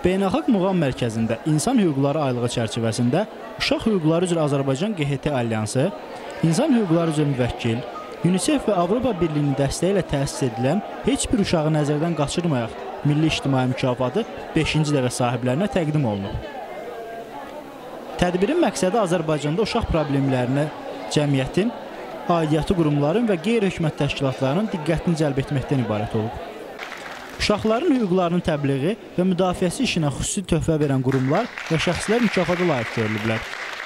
Beynəlxalq Muğam Mərkəzində İnsan Hüquqları Aylığı çərçivəsində Uşaq Hüquqları üzrə Azərbaycan QHT Alyansı, İnsan Hüquqları üzrə Müvəkkil, UNICEF və Avropa Birliyinin dəstəyi ilə təsis edilən heç bir uşağı nəzərdən qaçırmayaq Milli İctimai Mükafatı 5-ci dəfə sahiblərinə təqdim olunub. Tədbirin məqsədi Azərbaycanda uşaq problemlərinə cəmiyyətin, aidiyyatı qurumların və qeyri-hökumət təşkilatlarının diqqətini cəlb etməkdən ibarət olub. Uşaqların hüquqlarının təbliği və müdafiəsi işinə xüsusi töhfə verən qurumlar və şəxslər mükafata layiq görülüblər.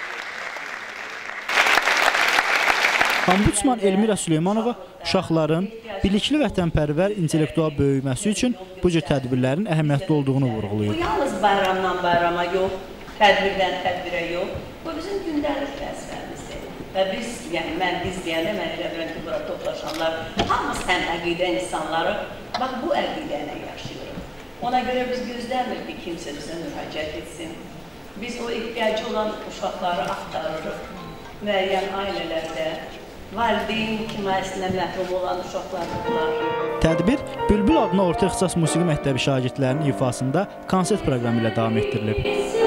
Ombudsman Elmira Süleymanova uşaqların bilikli vətənpərvər intellektual böyüməsi üçün bu cür tədbirlərin əhəmiyyətli olduğunu vurğulayıb. Bu yalnız bayramdan bayrama yox, tədbirdən tədbirə yox, bu bizim gündəlik vəzifəmizdir. Və biz, yəni mən biz deyəndə, mən elə biləm ki, bura toplaşanlar, hamımız həm əqidə insanları, bax bu əqidə ilə yaşayırıq. Ona görə biz gözləmir ki, kimsə bizə müraciət etsin. Biz o ehtiyacı olan uşaqları axtarırıq. Müəyyən ailələrdə valideyn himayəsindən məhrum olan uşaqlardır. Tədbir Bülbül adına orta ixtisas musiqi məktəbi şagirdlərinin ifasında konsert proqramı ilə davam etdirilib.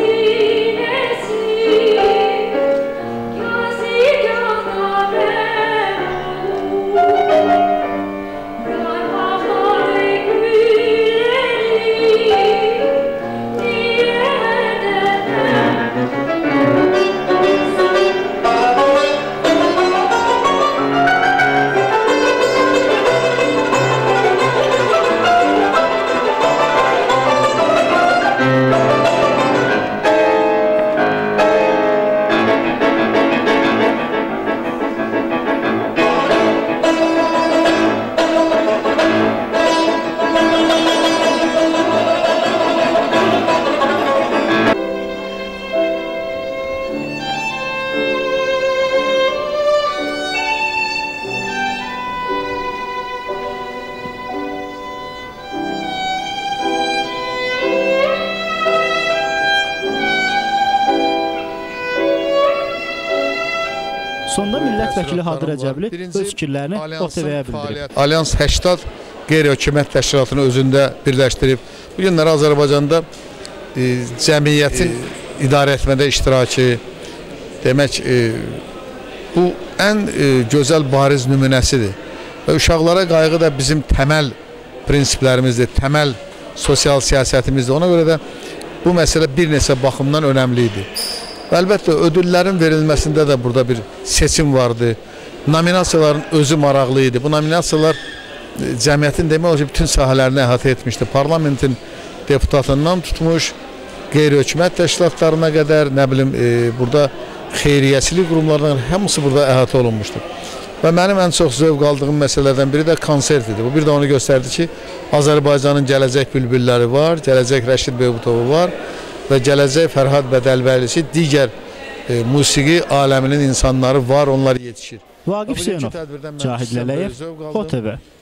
Sonda millət vəkili Hadir Rəcəbli öz fikirlərini OTV-yə bildirib. Alyans 80 qeyri-hökumət təşkilatını özündə birləşdirib. Bu günlər Azərbaycanda cəmiyyətin idarə etmədə iştirakı, demək, bu ən gözəl bariz nümunəsidir. Və uşaqlara qayğı da bizim təməl prinsiplərimizdir, təməl sosial siyasətimizdir. Ona görə də bu məsələ bir neçə baxımdan önəmli idi. Və əlbəttə, ödüllərin verilməsində də burada bir seçim vardı. Nominasiyaların özü maraqlı idi. Bu nominasiyalar cəmiyyətin demək olar ki, bütün sahələrini əhatə etmişdi. Parlamentin deputatından tutmuş, qeyri-hökumət təşkilatlarına qədər, nə bilim, burada xeyriyyəçilik qurumlarından hamısı burada əhatə olunmuşdur. Və mənim ən çox zövq aldığım məsələlərdən biri də konsert idi. Bu bir də onu göstərdi ki, Azərbaycanın gələcək bülbülləri var, gələcək Rəşid Beybutovu var və gələcək Fərhad Bədəlbəylisi, digər musiqi aləminin insanları var, onlar yetişir. Vaqif Hüseynov, Cahid Lələyev, OTV.